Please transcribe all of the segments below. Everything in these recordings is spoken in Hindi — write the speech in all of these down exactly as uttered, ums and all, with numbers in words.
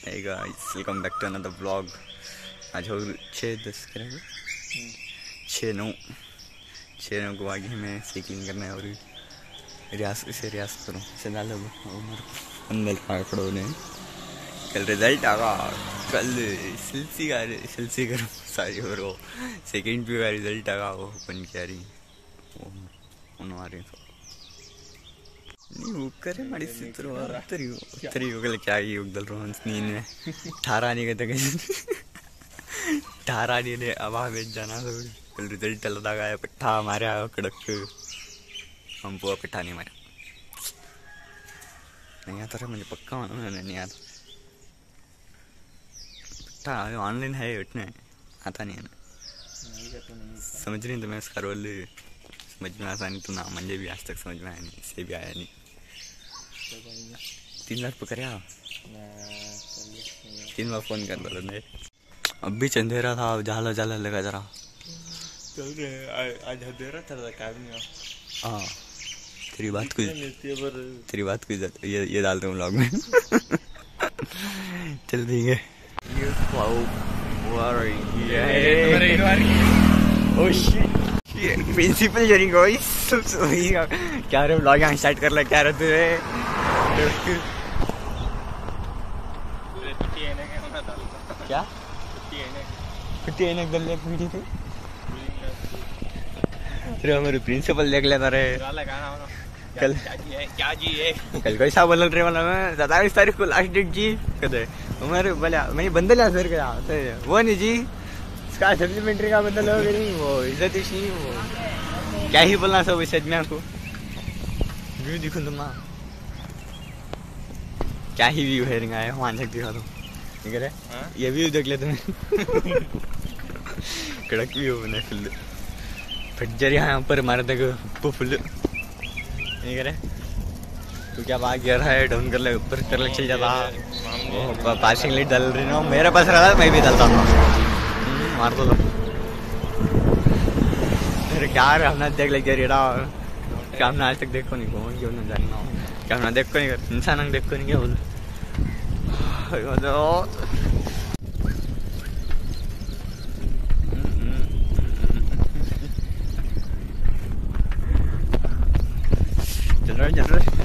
Hey guys, welcome back to another vlog. आज हो छः दस करेंगे छः नौ छः नौ को आगे मैं साइकिलिंग करना है और रियाज इसे रियाज करूँ इसे डाल लो अंदर खा पड़ो ने कल रिजल्ट आगा कल सिलसी का सिलसी करूँ सारी और वो सेकेंड पी का रिजल्ट आगा वो बन क्या रही वो उन्होंने नहीं वो करे मारी सित्र तरी तरी वो कल क्या ये उगदल रोहन नींद में ठारानी के तक ठारानी ने अब आ बेच जाना तो कल रिजल्ट चलता गया पट्टा मारा कड़क हम पूरा पट्टा नहीं मारा नहीं आता था मुझे पक्का मालूम है नहीं आता पट्टा ऑनलाइन है उठने आता नहीं है ना समझ नहीं तो मैं उसका रोल समझ में आसानी तो ना मुझे भी आज तक समझ में आया नहीं इसे भी आया नहीं तीन बार पकड़िया तीन बार फोन कर बोला मैं अब भी अंधेरा था जाला जाला लगा जरा चल रहे आज अंधेरा था काम नहीं हाँ तेरी बात कुछ तेरी बात कुछ ये ये डालते हूँ व्लॉग में चल ठीक है प्रिंसिपल जरी गाइस क्या रे व्लॉग यहाँ स्टार्ट कर ले क्या रे तू क्या छुट्टी है ना गल एक वीडियो थी तेरे हमारे प्रिंसिपल देख लेता रे कल क्या जी है कल कैसा बोल रहे वाला मैं सत्ताईस तारीख को लास्ट डेट जी कहते हमारे बोला मैंने बंदल है सर क्या वो नहीं जी इसका सप्लीमेंट्री का बंदल हो गई वो इज्जत ही वो क्या ही बोलना सब इस में आपको व्यू दिखो तुम ना क्या ही व्यू है रिंगा है मान सकती दिखा दो ठीक है ये व्यू देख ले तुम्हें कड़क व्यू बने फुल फट यहाँ पर मारे तक फुल नहीं करे तू क्या बात कर रहा है डाउन कर ले ऊपर कर ले चल जाता पासिंग लाइट डाल रही ना मेरे पास रहा मैं भी डालता हूँ मार दो अरे क्या हमने देख ले रेड़ा क्या हमने आज तक देखो नहीं कौन क्यों ना जानना क्या हमने देखो नहीं कर इंसान देखो नहीं क्या बोल चल रहा चल रहा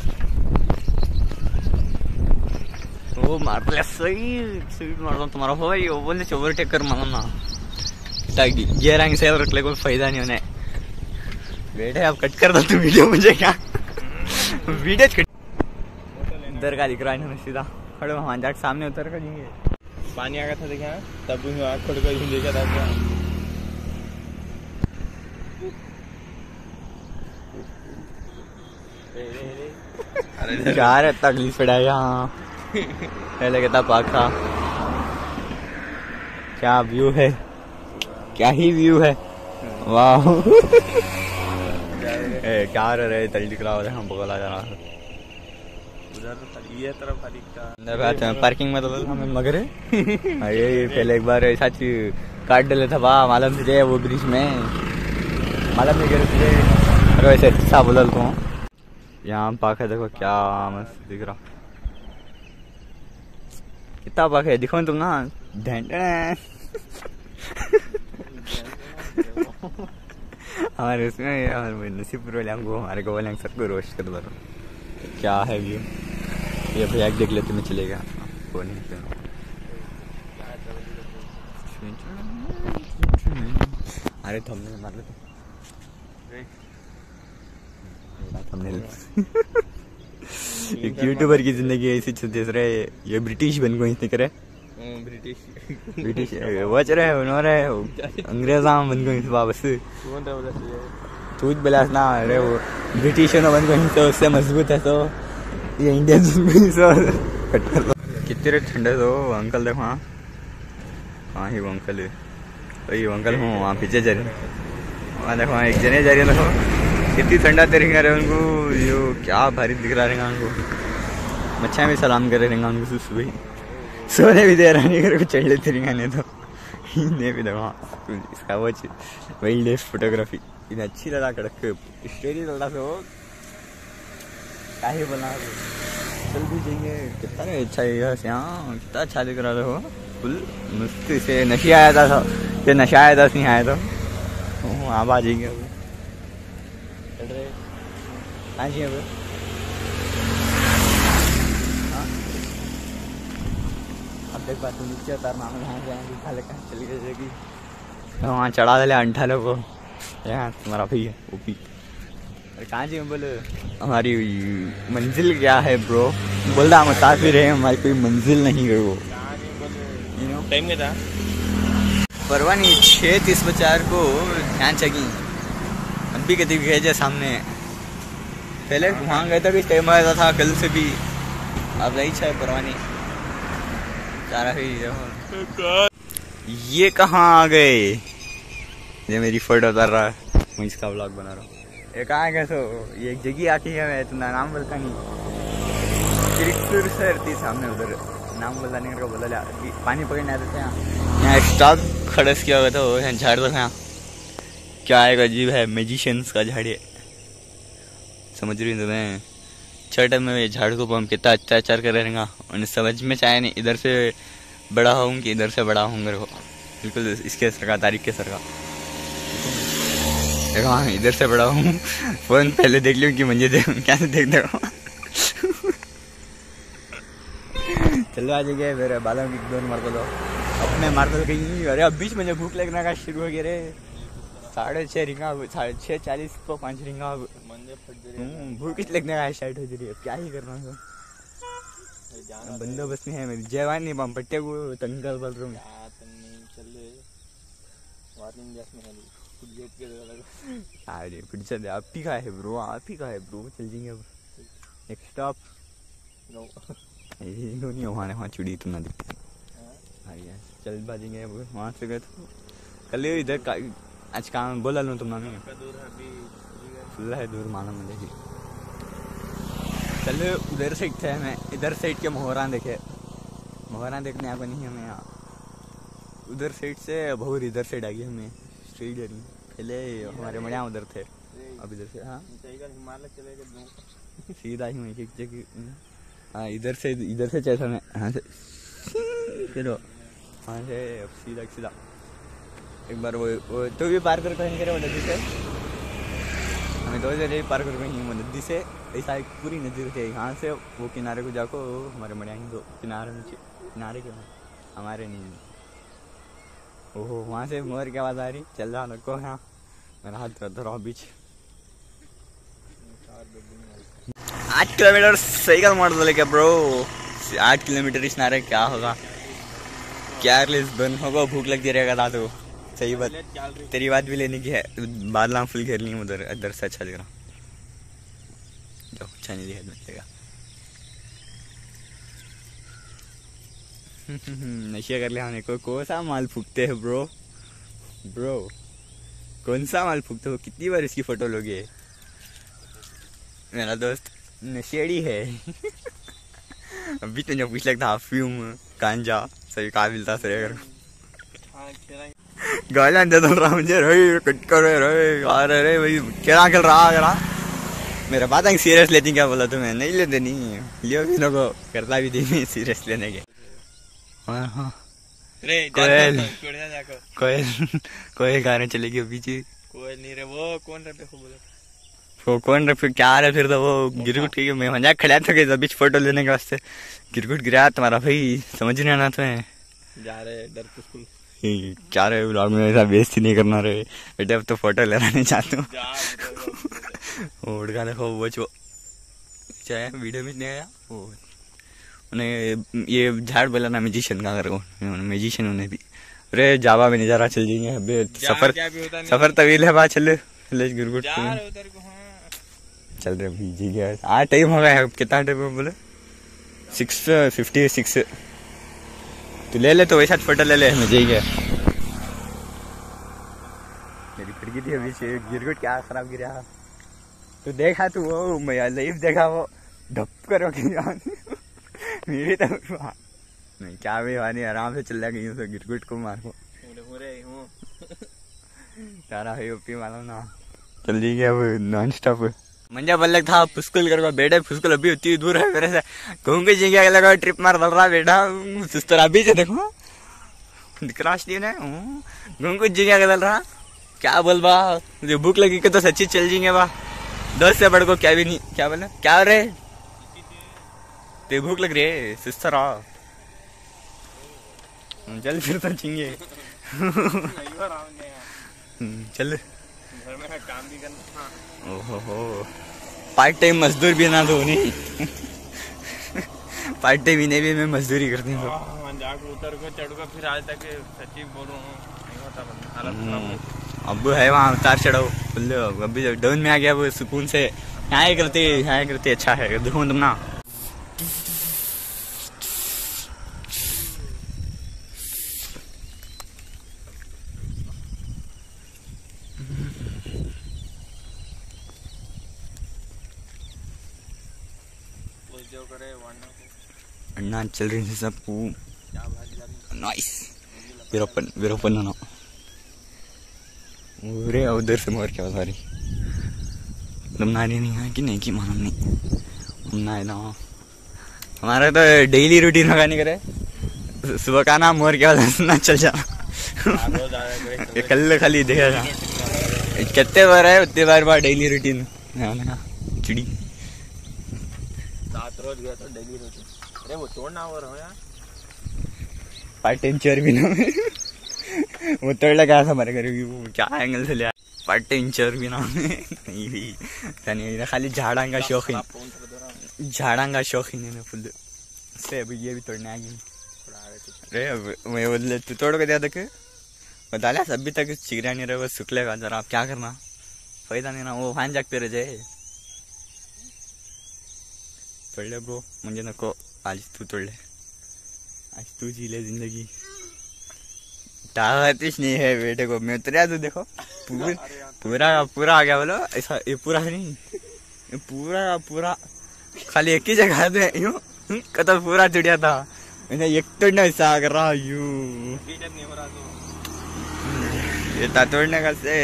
वो मार ले सही स्पीड मार दो तुम्हारा हो भाई वो बोले ओवरटेक कर मानो ना ताकि गियर आगे से रख ले कोई फायदा नहीं होने बेटे आप कट कर दो तुम वीडियो मुझे क्या वीडियो कट इधर का दिख रहा है सीधा खड़े वहाँ जाके सामने उतर कर जाएंगे पानी आ गया था देखा तब आँख खोल कर देखा था क्या रे तकलीफ पड़ा यहाँ पहले कहता पाखा क्या व्यू है क्या ही व्यू है वाह क्या रहे तल दिख रहा है हम बगल आ जा रहा ये तरफ का पार्किंग में तो हमें मगर है ये पहले एक बार ऐसा काट डाले था वाह मालूम तुझे वो ब्रिज में मालूम नहीं गिर तुझे अरे वैसे अच्छा बोल तो यहाँ पाख है देखो क्या मस्त दिख रहा कितना पाख है दिखो तुम ना हमारे उसमें हमारे नसीबपुर वाले हमको हमारे को वाले सबको रोस्ट कर दो क्या है व्यू ये भैया देख लेते मैं चलेगा वो नहीं अरे थंबनेल मार ले थंबनेल एक यूट्यूबर की जिंदगी ऐसी चलती रहे ये ब्रिटिश बन गई इतने करे ब्रिटिश ब्रिटिश वो चल रहे उन्होंने अंग्रेजा बन गई वापस तू बिलास ना अरे वो ब्रिटिश बन गई तो उससे मजबूत है तो ये इंडियन कट कर दो कितने ठंडे तो अंकल देखो हाँ हाँ ही वो अंकल है वही वो अंकल हूँ वहाँ पीछे जा रहे वहाँ देखो वहाँ एक जने जा रही है देखो कितनी ठंडा तरीका रहे उनको यो क्या भारी दिख रहा रहेगा उनको मच्छा भी सलाम कर रहेगा उनको सुबह सोने भी दे रहा नहीं कर चढ़ लेते रहेंगे नहीं तो नहीं भी देखो इसका वो वाइल्ड लाइफ फोटोग्राफी इन्हें अच्छी लगा कड़क स्टोरी लगा तो क्या ही बोला चल भी जाएंगे। कितना अच्छा है यहाँ, कितना अच्छा दिख रहा था वो, फुल मस्ती से। नशा आया था, ये नशा आया था, नहीं आया था वहाँ आ जाएंगे। अभी चल रहे कहाँ चाहिए अभी? हाँ अब देख बात नीचे उतारना में यहाँ जाएंगे, खा ले कहाँ चली जाएगी, वहाँ चढ़ा दे अंठा लोग को। यहाँ तुम्हारा भाई है ओपी। अरे कहाँ जी बोले हमारी मंजिल क्या है ब्रो? बोल रहा मुसाफिर है, हमारी कोई मंजिल नहीं है वो। टाइम क्या था? परवा नहीं, छः तीस बचार को ध्यान चगी अभी कभी भेजे सामने। पहले वहाँ गए थे, टाइम आया था कल से भी, अब नहीं छः परवानी सारा ही। ये कहाँ आ गए? ये मेरी फोटो उतार रहा है, मैं इसका व्लॉग बना रहा हूँ। ये कहाँ है कैसो? ये एक जगह आती है, मैं तुम्हारा नाम बोलता नहीं, किरकुर से रहती सामने उधर, नाम बोलता नहीं करके बोला लिया। पानी पकड़ने आते थे यहाँ, यहाँ स्टॉक खड़स किया हुआ था, यहाँ झाड़ तो यहाँ क्या है, अजीब है, मैजिशियंस का झाड़ है, समझ रही तुम्हें? छठ में झाड़ को हम कितना अत्याचार कर रहेगा, उन्हें समझ में चाहे नहीं इधर से बड़ा हूँ कि इधर से बड़ा हूँ, मेरे को बिल्कुल इसके सरकार तारीख के सरकार। देखो हाँ इधर से बड़ा हूँ, फोन पहले देख लियो कि मुझे देख क्या से देख देखो। चलो आ जाइए, मेरे बालों की दोनों मार दो अपने मार दो कहीं। अरे अब बीच में भूख लगने का शुरू हो गया रे, साढ़े छः रिंगा, साढ़े छः चालीस को पाँच रिंगा, भूख किस लगने का स्टार्ट हो रही है, क्या ही करना है। बंदोबस्त में है मेरी जवानी बम पट्टे को तंगल बोल रहा हूँ। अरे फिर चल आप ही का है ब्रो, आप ही का है ब्रो, चल जाएंगे अब नेक्स्ट स्टॉप। नहीं वहाँ वहाँ चुड़ी तो ना दिखती, चल बाजेंगे वहाँ से गए तो कल इधर का आज काम बोला लूँ तुम ना खुला है दूर माना मुझे ही। चलो उधर साइड थे, मैं इधर साइड के मोहरा देखे, मोहरा देखने आपको नहीं हमें यहाँ, उधर साइड से बहुत इधर साइड आ गई हमें स्ट्रीट जर्नी। पहले हमारे मड़िया उधर थे, अब इधर से हाँ सीधा ही मैं जगह हाँ इधर से इधर से चलता मैं यहाँ से चलो वहाँ से सीधा सीधा एक बार वो, वो तो भी पार कर कहीं करे वो नदी से, हमें दो जगह पार कर कहीं वो नदी से, ऐसा एक पूरी नदी है यहाँ से वो किनारे को जाको हमारे मड़िया ही दो किनारे नीचे किनारे के हमारे नहीं। ओहो वहाँ से मोर की आवाज़ आ रही, चल रहा नको यहाँ मेरा हाथ दर्द रहा बीच। आठ किलोमीटर साइकिल मार दो लेके ब्रो, आठ किलोमीटर इस नारे क्या होगा, क्या बन होगा, भूख लगती रहेगा दादू। सही बात, तेरी बात भी लेने की है, बादल फुल घेर ली उधर, इधर से अच्छा दिख रहा, जो अच्छा नहीं दिखा बचेगा। नशे कर लिया हमने, को कौन सा माल फूकते हैं ब्रो, ब्रो कौन सा माल फूकते हो, कितनी बार इसकी फोटो लोगे? मेरा दोस्त नशेड़ी है। अभी तो पूछ लगता अफ्यूम गांजा सही कहा मिलता सही कर गालियां दे दो रहा मुझे, रे कट कर रे अरे रे भाई क्या खेल रहा है मेरा बात है सीरियस लेती, क्या बोला तुम्हें? नहीं लेते, नहीं लियो भी लोगों करता भी थी सीरियस लेने के। हाँ हाँ कोयल कोयल कोयल गाने चलेगी अभी जी, कोयल नहीं रे, वो कौन रहे बोले वो कौन रहे फिर क्या रहे फिर तो वो गिरगुट ठीक है, मैं मजाक खड़ा था बीच फोटो लेने के वास्ते, गिरगुट गिरा तुम्हारा भाई, समझ नहीं आना तुम्हें जा रहे डर स्कूल क्या रहे ब्लॉग में ऐसा बेइज्जती नहीं करना रहे बेटे, अब तो फोटो लेना नहीं चाहते हूँ। उड़का देखो वो जो चाहे वीडियो में नहीं आया वो उन्हें ये झाड़ बोला ना मैजिशियन का करो, मैजिशियन उन्हें भी अरे जावा में नजारा चल जाएंगे अबे, सफर सफर तवील है, बात चल गिरगुट चल रहे भी जी गया। आज टाइम हो गया है, कितना टाइम बोले सिक्स फिफ्टी सिक्स, तू ले ले तो वैसा फोटो ले ले, हमें जी गया मेरी खिड़की थी अभी से गिरगुट क्या खराब गिरा, तो देखा तू वो मैं लाइव देखा वो धप करो मेरी तो नहीं क्या भी वानी आराम से चल गई तो गिरगुट को मारो तारा है ओपी मालूम ना, चल जी गया अब नॉन स्टॉप। मंजा बल्लक था फुस्कुल कर बेटे फुस्कुल अभी उतनी दूर है मेरे से घूम के जिंगे लगा ट्रिप मार चल रहा बेटा सुस्तर अभी से देखो दिक्राश दिए ना घूम के जिंगे चल रहा क्या बोल बा मुझे भूख लगी कि तो सच्ची चल जाएंगे बा दस से बढ़ को क्या भी नहीं क्या बोला क्या रे ते भूख लग रही है सुस्तर आ चल फिर तो चिंगे चल घर में काम भी करना। ओहो हो पार्ट टाइम मजदूर भी ना दो नहीं पार्ट टाइम इन्हें भी मैं मजदूरी करती हूँ उतर को चढ़ को फिर आज तक सच्ची बोल रहा हूँ अब है वहाँ उतार चढ़ाओ अभी डाउन में आ गया वो सुकून से यहाँ करते यहाँ करते अच्छा है देखो तुम ना अन्ना चल रही थी सब नाइस वीरोपन वीरोपन ना अरे उधर से मोर क्या सारी तुम नारी नहीं है कि नहीं कि मालूम नहीं हम ना है ना हमारा तो डेली रूटीन होगा नहीं करे सुबह का ना मोर क्या ना चल जा कल खाली देखा था कितने बार है उतने बार बार डेली रूटीन चिड़ी सात रोज गया तो डेली रूटीन अरे वो तोड़ना हो रहा है यार पार्ट टाइम चेयर भी ना वो तोड़ लगा था हमारे घर वो क्या एंगल से लिया पार्ट टाइम चेयर भी ना नहीं भी खाली झाड़ा का शौकीन झाड़ा का शौकीन है ना फुल से अभी ये भी तोड़ने आ गई अरे मैं बोले तू तोड़ के दिया देखे बता लिया अभी तक चिगरा नहीं रहे वो सुखलेगा जरा आप क्या करना फायदा नहीं ना वो फान जागते रह जाए तोड़ ले ब्रो मुझे नको आज तू तोड़ ले आज तू जी ले जिंदगी ताकत नहीं है बेटे को मैं उतरिया तो देखो पूरा पूरा पूरा आ गया बोलो ऐसा ये पूरा है नहीं ये पूरा पूरा खाली एक ही जगह पे यूं कतल पूरा चुड़िया था मैंने एक तोड़ने ऐसा कर रहा यूं ये तोड़ने का से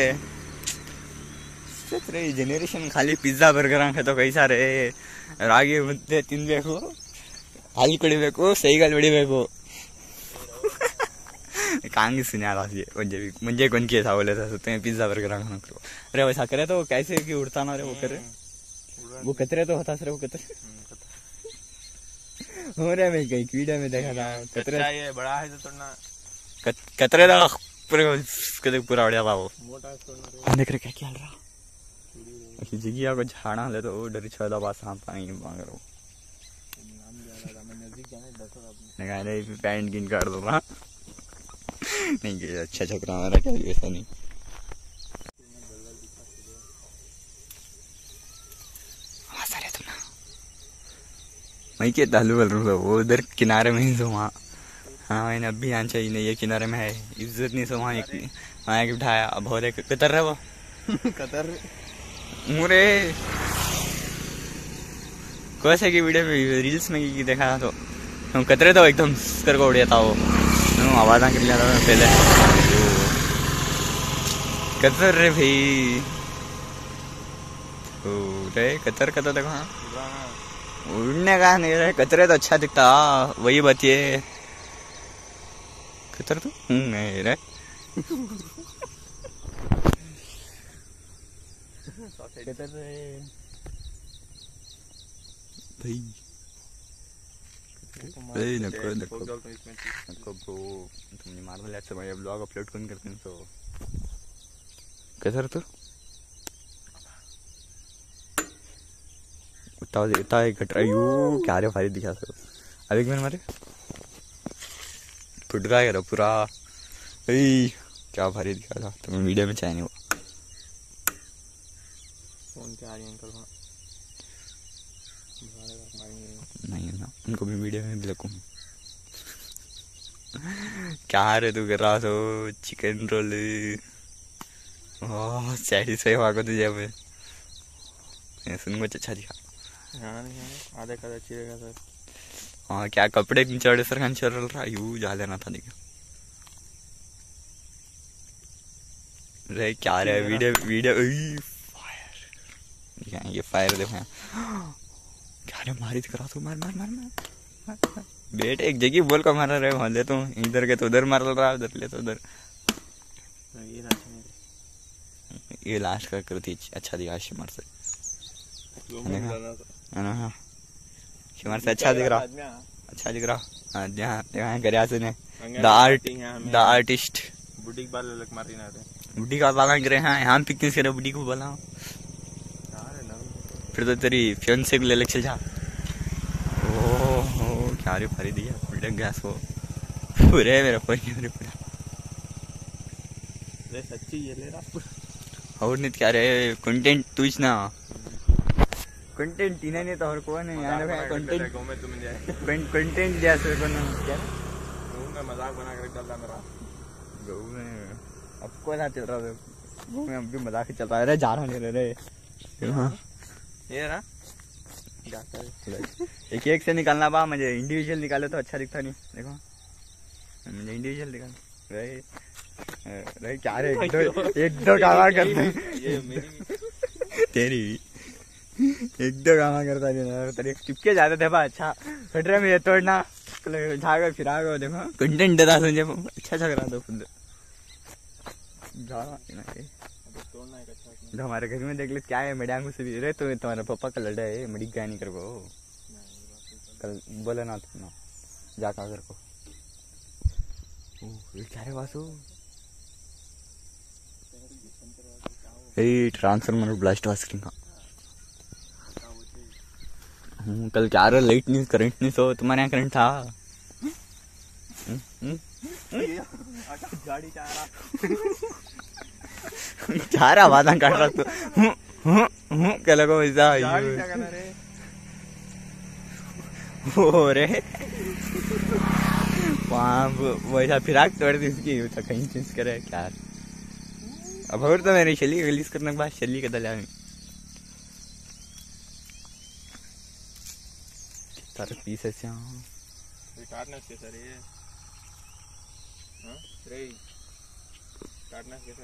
जनरेशन खाली पिज्जा बर्गर खाते कैसा रे रागी मुद्दे ತಿನ್ಬೇಕು ಹಾಲು ಕುಡಿಬೇಕು ಸೈಗಲ್ ಹೊಡಿಬೇಕು कांगी सुने आ रहा है मुझे भी मुझे कौन किया था बोले था सोते हैं पिज्जा बर्गर खाना करो अरे वैसा करे तो कैसे कि उड़ता ना रे वो करे वो कतरे तो होता सर वो कतरे हो रहा मैं कहीं कीड़े में देखा था कतरे ये बड़ा है तो तोड़ना कतरे का पूरा पूरा उड़ जाता वो देख रहे क्या क्या रहा जिगिया को झाड़ा ले तो वो डरी छोड़ा बात सांप आएंगे मांग रहा हूँ पैंट गिन कर दो ना नहीं अच्छा छोकरा हमारा क्या ऐसा नहीं हाँ सारे तुम ना मैं क्या तालु बोल रहा हूँ वो उधर किनारे में ही सो वहाँ हाँ मैंने अभी यहाँ चाहिए नहीं ये किनारे में है इज्जत नहीं सो वहाँ एक वहाँ एक उठाया अब हो रहे कतर रहे वो कतर मुरे कैसे की वीडियो में रील्स में की देखा था तो हम कतरे तो एकदम कर को उड़ जाता वो आवाज आ कर लिया था पहले कतर रे भाई ओ रे कतर कतर देखो उड़ने का नहीं रे कतरे तो अच्छा दिखता वही बतिए कतर तो नहीं रे कतर रे भाई नहीं नको नको नको ब्रो तुमने मार दिया अच्छा भाई ब्लॉग अपलोड कौन करते हैं तो कैसा तो उतना उतना एक घट रहा यू क्या रे भारी दिखा सको अब एक मिनट मारे फुट रहा है पूरा ए क्या भारी दिखा था तुम्हें वीडियो में चाहिए वो फोन पे आ रही अंकल नहीं ना उनको भी वीडियो में भी लगूँ क्या रे तू कर रहा तो चिकन रोल ओह सैटिस्फाई हुआ को तुझे अब सुन कुछ अच्छा दिखा आधे का अच्छी रहेगा सर हाँ क्या कपड़े चढ़े सर खान चल रहा यू जा लेना था देखा रे क्या रे वीडियो वीडियो फायर क्या ये फायर देखो यहाँ। क्या रे मारी तो करा तू, मार मार मार मार बेटे एक जगह बोल को मार रहे वहां ले तो इधर के तो उधर मार रहा उधर ले तो उधर। ये लास्ट का करती अच्छा दिखा शिमर से, शिमर से अच्छा दिख रहा, अच्छा दिख रहा। हाँ यहाँ गरिया से ने the art the artist boutique वाले लोग मारी ना रे, बुटीक का बाला गिरे हैं यहाँ पिकनिक करे बुटीक को बोला। फिर तो तेरी फियांसे को ले लेके चल जा। ओह क्या रे भरी दिया उल्टे गैस को पूरे मेरा कोई नहीं पूरा रे सच्ची ये ले रहा और नहीं क्या रे कंटेंट तू ना कंटेंट इन्हें नहीं तो और कौन है यार भाई कंटेंट को मैं तुम जाए कंटेंट जैसे कौन क्या मैं मजाक बना कर चल रहा मेरा गऊ में अब कौन चल रहा है गऊ में अब भी मजाक चल रहा है रे जा रहा नहीं रे हां ये रहा एक एक से निकालना बा मुझे इंडिविजुअल निकाले तो अच्छा दिखता नहीं देखो मुझे इंडिविजुअल निकाल रहे रहे क्या रे एक दो एक दो गावा करते ये मेरी तेरी एक दो गावा करता नहीं तेरे चिपके जाते थे बा अच्छा कटरे में ये तोड़ना झागा फिरागा देखो कंटेंट देता मुझे अच्छा अच्छा करा दो खुद जा तोड़ना एक अच्छा तो हमारे घर में देख ले क्या है मेडियांग से भी रे तो तुम्हारा पापा का लड़ा है मेडी क्या नहीं कर वो कल बोला ना तुम ना जा का घर को ओ ये क्या है वासु ए ट्रांसफार्मर ब्लास्ट वास्किंग का हूं कल क्या रे लाइट नहीं करंट नहीं सो तुम्हारे यहाँ करंट था गाड़ी चाह रहा चाह रहा वादा काट रहा तू हूं हूं हूं क्या लगो ऐसा ओ रे वहाँ वैसा फिराक तोड़ दी उसकी तो कहीं चीज करे क्या अब और तो मेरी शैली रिलीज करने के बाद शैली के दलिया तारे पीस है काटना कैसे सर ये हाँ रे काटना कैसे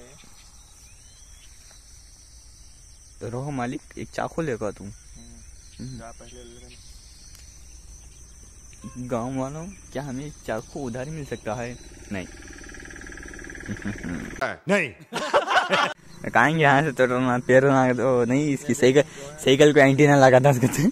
है रोह मालिक एक चाकू लेगा तुम पहले गांव वालों क्या हमें चाकू उधार मिल सकता है नहीं नहीं कहेंगे यहाँ से तोड़ना पैर ना तो नहीं इसकी साइकिल साइकिल को एंटीना लगा था उसके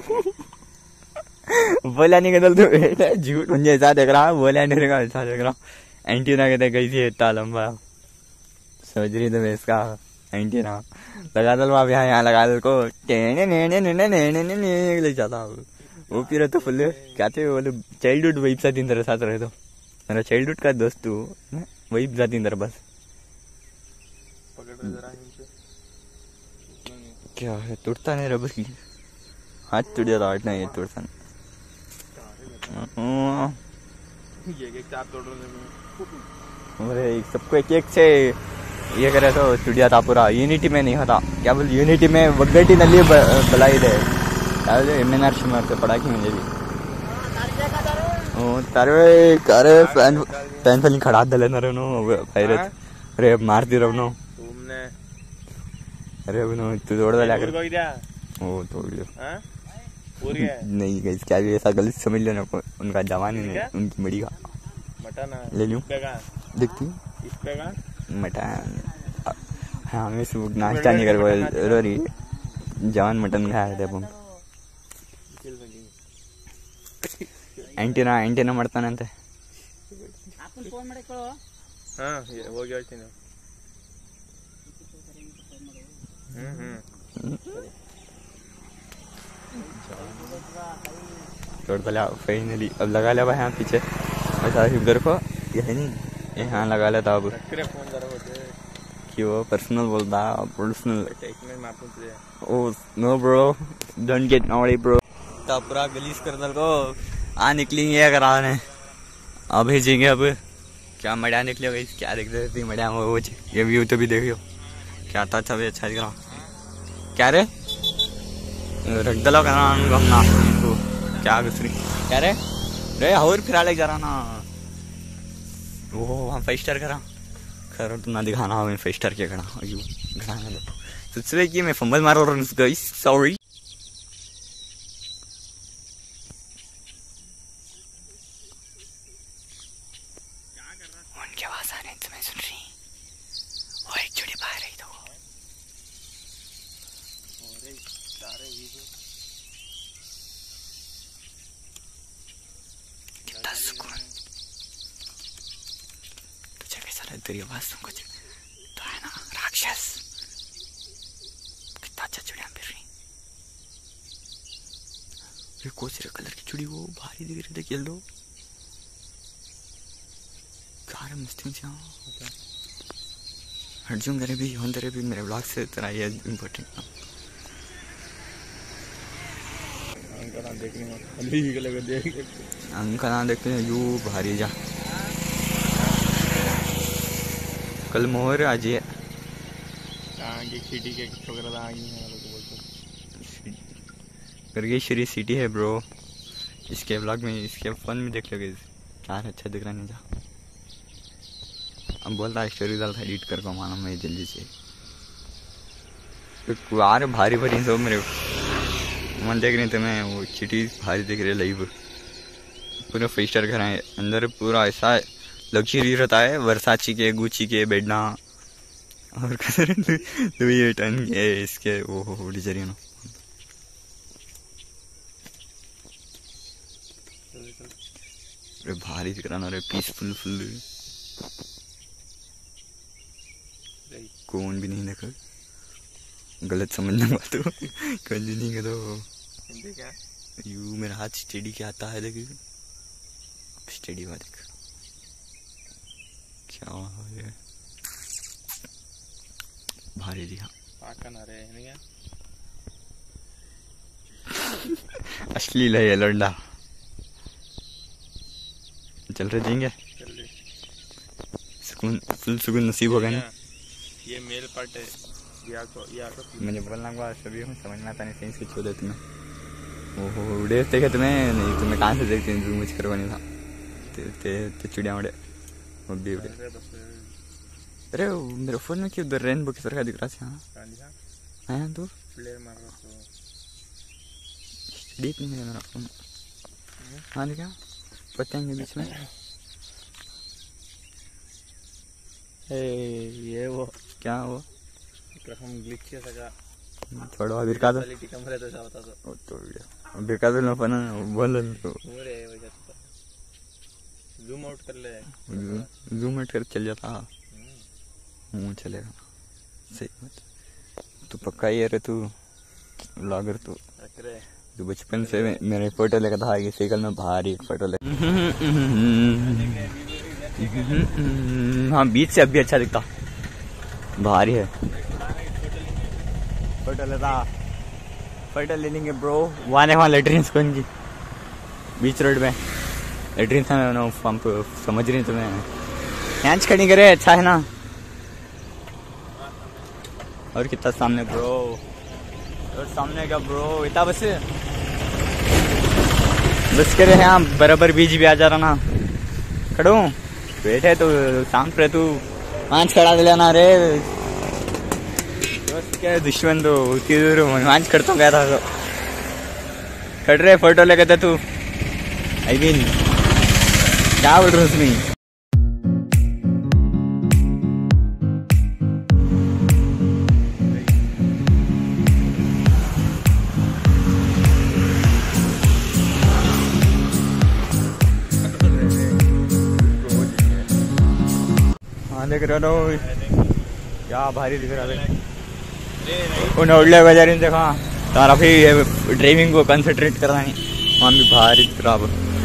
बोला नहीं कदल तो झूठ मुझे ऐसा देख रहा बोला नहीं का ऐसा देख रहा एंटीना कहते गई थी इतना लंबा समझ रही तो इसका एंटीना लगा दल वहाँ यहाँ यहाँ लगा दल को टेने नेने नेने नेने नेने ले जाता वो फिर तो फुल क्या थे वो चाइल्डहुड वाइब साथ इंदर साथ रहे तो मेरा चाइल्डहुड का दोस्त तू वाइब साथ इंदर बस क्या है टूटता नहीं रहा बस हाथ टूट जाता हाथ नहीं टूटता नहीं ये एक चार तोड़ रहे अरे एक सबको एक एक से ये करे तो टूट जाता पूरा यूनिटी में नहीं होता क्या बोल यूनिटी में वगटी नली बलाई दे एम एन आर शिमर से पढ़ा की मुझे भी ओ तारे तारे फैन फैन फैन खड़ा दले न रहनो फायर अरे मार दी रहनो तुमने अरे बनो तू तोड़ दे कर ओ तोड़ दिया हां पूरी है नहीं गाइस क्या भी ऐसा गलत समझ लेना उनका जवानी नहीं उनकी मड़ी का मटन ले लूं देखती इस पे का मटन हाँ हमें सुबह नाश्ता नहीं कर पाए रोरी जवान मटन खाया थे अपन एंटीना एंटीना मरता नहीं थे अपन फोन मडे कळो हां ये हो गया है ना हम्म हम्म तोड़ दला फाइनली अब लगा लिया भाई यहाँ पीछे ऐसा इधर को ये नहीं यहाँ लगा लेता अब फोन जरा होते क्यों पर्सनल बोलता पर्सनल टेक्निक में आपको तुझे oh no bro don't get naughty bro तो पूरा गलीज कर दल को आ निकलेंगे अगर आने अब भेजेंगे अब क्या मड़ा निकले गई क्या देख रहे थे मड़ा वो ये व्यू तो भी देखियो क्या था अच्छा भी अच्छा दिख रहा क्या रे रख दलो करना ना तो क्या दूसरी क्या रे रे और फिर अलग जा रहा ना वो हम फाइव स्टार करा खैर तुम ना दिखाना हमें फाइव स्टार क्या करा यू घना तुझसे कि मैं फंबल मार रहा हूँ गाइस, सॉरी। उनकी आवाज आ रही है, तुम्हें सुन रही? वो एक चिड़ी बाहर आई तो कितना सुकून। तुझे कैसा लग तेरी आवाज सुन कुछ तो है ना राक्षस। कितना अच्छा चिड़िया फिर रही। ये कौन सी कलर की चिड़ी वो भारी दिख रही थी, येलो। क्या मस्ती से हट जाऊँ तेरे भी हों तेरे भी मेरे ब्लॉग से तेरा ये इम्पोर्टेंट ना। अंकल ना देखते हैं यू भारी जा। कल मोहर आज है गर्गेश्वरी सिटी है ब्रो। इसके ब्लॉग में इसके फोन में देख लोगे यार, अच्छा दिख रहा नहीं जा। अब बोलता है स्टोरी डालता एडिट कर को मानो मैं जल्दी से यार। भारी भारी सब मेरे मन देख रहे थे मैं, वो चिटी भारी दिख रही लाइव। पूरा फाइव स्टार घर है अंदर, पूरा ऐसा लग्जरी रहता है। वर्साची के गुची के बेडना और लुई टन के इसके वो हो डिजाइन। भारी दिख रहा ना रे, पीसफुल फुल। कौन भी नहीं देखा, गलत समझना बात हो कल नहीं करो। यू मेरा हाथ स्टेडी क्या आता है, देख स्टेडी हुआ देख क्या है भारी दिया। अश्लील है ये लड़ना। चल रहे देंगे सुकून, फुल सुकून नसीब होगा ना। ये मेल पार्ट है या को या को मुझे बोलना हुआ सभी हूँ, समझ में आता नहीं सही से छोड़ देते तुम्हें। ओहो देखते क्या तुम्हें नहीं, तुम्हें कहाँ से देखते हैं, जूम मुझ करवानी था ते ते, ते चिड़िया उड़े वो भी उड़े। अरे मेरे फोन में क्यों उधर रेनबो की तरह दिख रहा था। हाँ हाँ तो डीप नहीं है मेरा फोन। हाँ देखा पत्ते के बीच में ए ये वो क्या वो हम ग्लिच किया सका थोड़ा बिरका दो क्वालिटी कम रहता था बता दो तो बिरका दो ना पना बोल तो मोरे वजह से जूम आउट कर ले, जूम आउट कर चल जाता हूँ चलेगा सही बात। तू पक्का ही है रे, तू ब्लॉगर तू तू बचपन से मेरे फोटो लेकर था कि साइकिल में बाहर एक फोटो ले। हाँ बीच से अब भी अच्छा दिखता, भारी है। फोटो लेता फोटो ले लेंगे ब्रो। वहाँ वहाँ लेटरिन कौन की बीच रोड में लेटरिन था मैं पंप समझ रही तुम्हें यहाँ खड़ी करे अच्छा है ना। और कितना सामने ब्रो, और सामने का ब्रो इतना बस बस करे यहाँ बराबर बीच भी आ जा रहा ना। खड़ो बैठे तो शाम पे तू पाँच खड़ा दे लेना रे दोस्त क्या दुश्मन तो उतनी दूर पाँच खड़ता गया था तो खड़ रहे फोटो लेके था तू। आई मीन क्या बोल रहा हूँ उसमें। देख रहे हो क्या भारी दिख रहा है। उन उड़ले बाजार देखा तारा फिर ड्राइविंग को कंसंट्रेट करना नहीं, वहाँ भी भारी खराब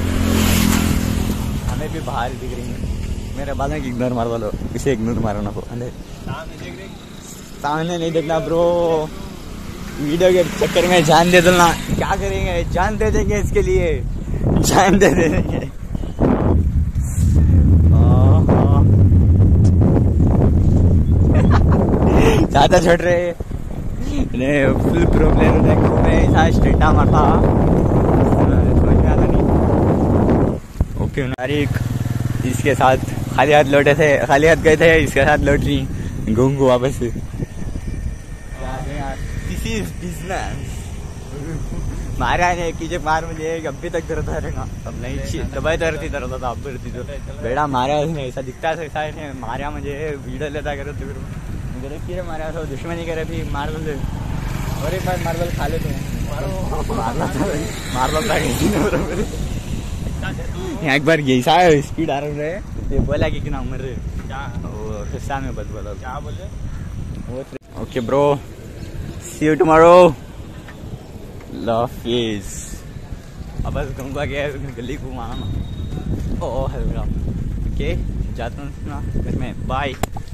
हमें भी भारी दिख रही है। मेरे बाद में इग्नोर मार दो, इसे इग्नोर मारना को सामने नहीं देखना ब्रो। वीडियो के चक्कर में जान दे देना, क्या करेंगे जान दे देंगे इसके लिए, जान दे देंगे। ज़्यादा छोड़ रहे फुल प्रॉब्लम में स्ट्रीटा मारता समझ में आता नहीं। ओके तारीख इसके साथ खाली हाथ लौटे थे, खाली हाथ गए थे, इसके साथ लौट रही घूम को वापस। This is business. मारा ने कीजे मार मुझे अभी तक दर्द रहेगा। अब नहीं दबाई दर्द दर्द था अब तो बेड़ा मारा उसने ऐसा दिखता था ऐसा है मारा मुझे वीडियो लेता करे तो फिर मुझे मारा था दुश्मनी करे भी मार्बल और एक बार मार्बल खा ले तो मारना था मार्बल था यहाँ एक बार ऐसा स्पीड आ रहा है ये बोला कि ना उम्र वो हिस्सा में बद बोला क्या बोले okay bro see you tomorrow love is अब बस कहूँगा क्या गली घुमाना ओ हल्का ओके जाता हूँ घर में बाय।